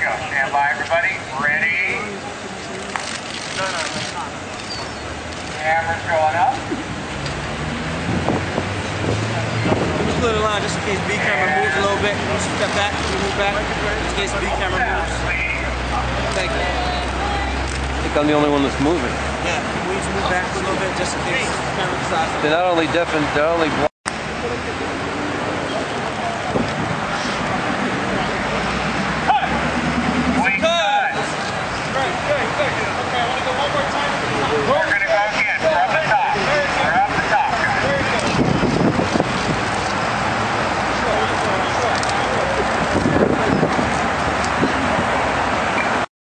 go. Stand by, everybody. Ready? Camera's going up. Just clear the line just in case B camera moves a little bit. Step back, move back, just in case B camera moves. Thank you. I think I'm the only one that's moving. Yeah, we need to move back just a little bit just in case the camera decides. They're not only deaf and they're only blind.